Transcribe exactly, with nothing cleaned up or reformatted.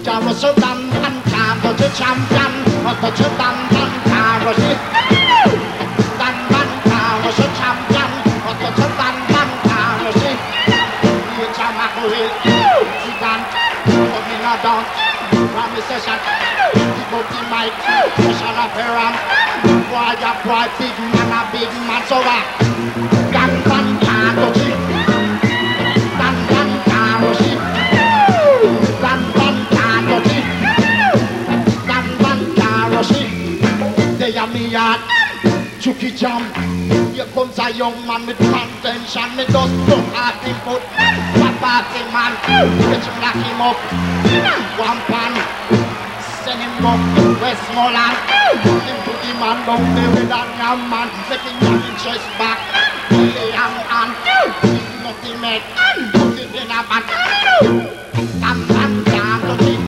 Javasodan and Cabo to champion, what the Chudan and Cabo. Dan Banka was a champion, what the Chudan and Cabo. You Jamaku, Sudan, Omina Don, Ramisa Shan, Boti Mike, Shana Peram, why a boy, big man, a big man, so that Dan Banka, Dan Banka, Dan Banka, Dan Banka, they are me at Chucky Jam. Here comes a young man with contention, me just don't have him put that party man, get him lock him up, one pan, send him up to Westmoreland, him put him on down there with that young man, making young interest back, he am and nothing make, put it in a bag.